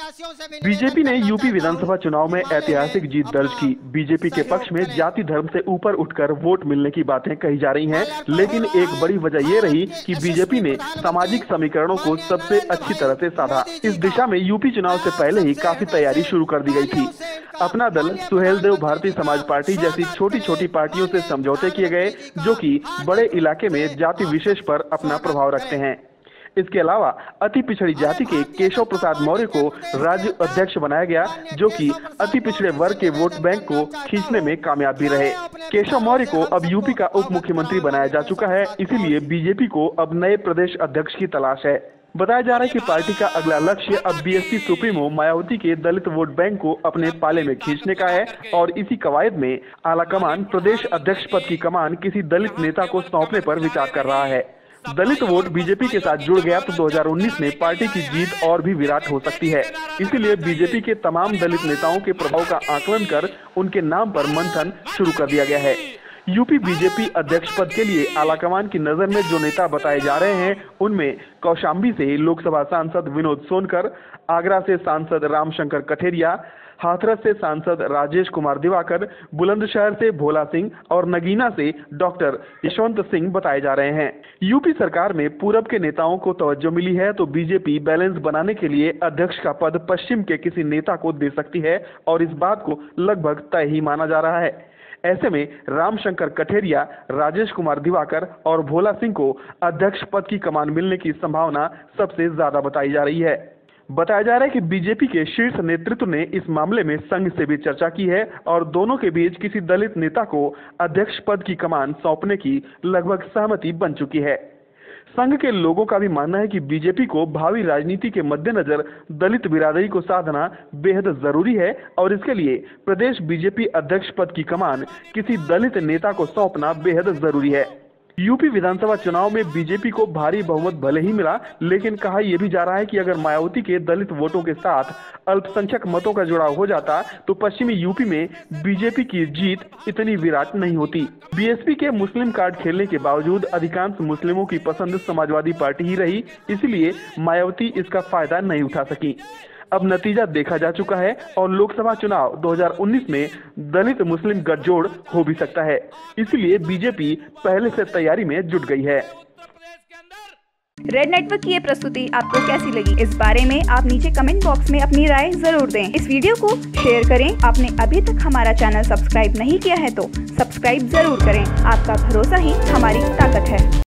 BJP ने UP विधानसभा चुनाव में ऐतिहासिक जीत दर्ज की। बीजेपी के पक्ष में जाति धर्म से ऊपर उठकर वोट मिलने की बातें कही जा रही हैं, लेकिन एक बड़ी वजह ये रही कि बीजेपी ने सामाजिक समीकरणों को सबसे अच्छी तरह से साधा। इस दिशा में यूपी चुनाव से पहले ही काफी तैयारी शुरू कर दी गई थी। अपना दल, सुहेलदेव भारतीय समाज पार्टी जैसी छोटी छोटी पार्टियों से समझौते किए गए, जो कि बड़े इलाके में जाति विशेष पर अपना प्रभाव रखते हैं। इसके अलावा अति पिछड़ी जाति के केशव प्रसाद मौर्य को राज्य अध्यक्ष बनाया गया, जो कि अति पिछड़े वर्ग के वोट बैंक को खींचने में कामयाब भी रहे। केशव मौर्य को अब यूपी का उप मुख्यमंत्री बनाया जा चुका है, इसीलिए बीजेपी को अब नए प्रदेश अध्यक्ष की तलाश है। बताया जा रहा है कि पार्टी का अगला लक्ष्य अब बीएसपी सुप्रीमो मायावती के दलित वोट बैंक को अपने पाले में खींचने का है और इसी कवायद में आलाकमान प्रदेश अध्यक्ष पद की कमान किसी दलित नेता को सौंपने पर विचार कर रहा है। दलित वोट बीजेपी के साथ जुड़ गया तो 2019 में पार्टी की जीत और भी विराट हो सकती है। इसीलिए बीजेपी के तमाम दलित नेताओं के प्रभाव का आकलन कर उनके नाम पर मंथन शुरू कर दिया गया है। यूपी बीजेपी अध्यक्ष पद के लिए आलाकमान की नजर में जो नेता बताए जा रहे हैं, उनमें कौशाम्बी से लोकसभा सांसद विनोद सोनकर, आगरा से सांसद रामशंकर कठेरिया, हाथरस से सांसद राजेश कुमार दिवाकर, बुलंदशहर से भोला सिंह और नगीना से डॉक्टर यशवंत सिंह बताए जा रहे हैं। यूपी सरकार में पूरब के नेताओं को तवज्जो मिली है तो बीजेपी बैलेंस बनाने के लिए अध्यक्ष का पद पश्चिम के किसी नेता को दे सकती है और इस बात को लगभग तय ही माना जा रहा है। ऐसे में रामशंकर कठेरिया, राजेश कुमार दिवाकर और भोला सिंह को अध्यक्ष पद की कमान मिलने की संभावना सबसे ज्यादा बताई जा रही है। बताया जा रहा है कि बीजेपी के शीर्ष नेतृत्व ने इस मामले में संघ से भी चर्चा की है और दोनों के बीच किसी दलित नेता को अध्यक्ष पद की कमान सौंपने की लगभग सहमति बन चुकी है। संघ के लोगों का भी मानना है कि बीजेपी को भावी राजनीति के मद्देनजर दलित बिरादरी को साधना बेहद जरूरी है और इसके लिए प्रदेश बीजेपी अध्यक्ष पद की कमान किसी दलित नेता को सौंपना बेहद जरूरी है। यूपी विधानसभा चुनाव में बीजेपी को भारी बहुमत भले ही मिला, लेकिन कहा यह भी जा रहा है कि अगर मायावती के दलित वोटों के साथ अल्पसंख्यक मतों का जुड़ाव हो जाता तो पश्चिमी यूपी में बीजेपी की जीत इतनी विराट नहीं होती। बीएसपी के मुस्लिम कार्ड खेलने के बावजूद अधिकांश मुस्लिमों की पसंद समाजवादी पार्टी ही रही, इसलिए मायावती इसका फायदा नहीं उठा सकी। अब नतीजा देखा जा चुका है और लोकसभा चुनाव 2019 में दलित मुस्लिम गठजोड़ हो भी सकता है, इसलिए बीजेपी पहले से तैयारी में जुट गई है। रेड नेटवर्क की ये प्रस्तुति आपको कैसी लगी, इस बारे में आप नीचे कमेंट बॉक्स में अपनी राय जरूर दें। इस वीडियो को शेयर करें। आपने अभी तक हमारा चैनल सब्सक्राइब नहीं किया है तो सब्सक्राइब जरूर करें। आपका भरोसा ही हमारी ताकत है।